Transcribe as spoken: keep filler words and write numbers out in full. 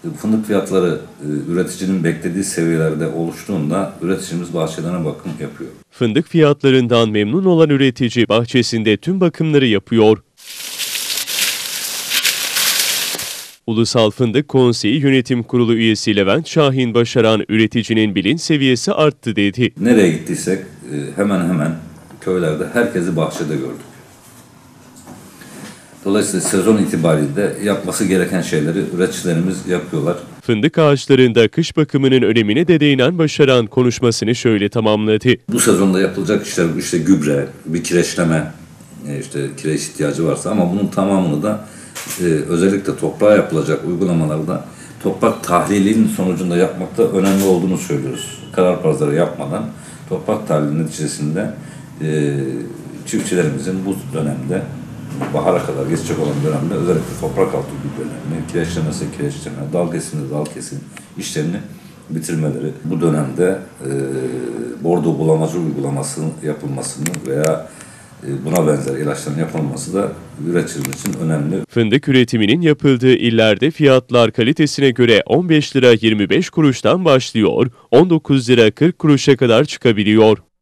Fındık fiyatları e, üreticinin beklediği seviyelerde oluştuğunda üreticimiz bahçelerine bakım yapıyor. Fındık fiyatlarından memnun olan üretici bahçesinde tüm bakımları yapıyor. Ulusal Fındık Konseyi Yönetim Kurulu üyesi Levent Şahin Başaran üreticinin bilinç seviyesi arttı dedi. Nereye gittiysek e, hemen hemen köylerde herkesi bahçede gördük. Dolayısıyla sezon itibariyle yapması gereken şeyleri üreticilerimiz yapıyorlar. Fındık ağaçlarında kış bakımının önemine de değinen Başaran konuşmasını şöyle tamamladı. Bu sezonda yapılacak işler işte gübre, bir kireçleme, işte kireç ihtiyacı varsa ama bunun tamamını da e, özellikle toprağa yapılacak uygulamalarda toprak tahlilinin sonucunda yapmakta önemli olduğunu söylüyoruz. Karar pazarı yapmadan toprak tahlili neticesinde e, çiftçilerimizin bu dönemde bahara kadar geçecek olan dönemde özellikle toprak altı gübrelerini, kireçlemesi, kireçleme, dal kesimi, dal kesim işlerini bitirmeleri, bu dönemde e, bordo bulamacı uygulamasının yapılmasını veya e, buna benzer ilaçların yapılması da üreticimiz için önemli. Fındık üretiminin yapıldığı illerde fiyatlar kalitesine göre on beş lira yirmi beş kuruştan başlıyor, on dokuz lira kırk kuruşa kadar çıkabiliyor.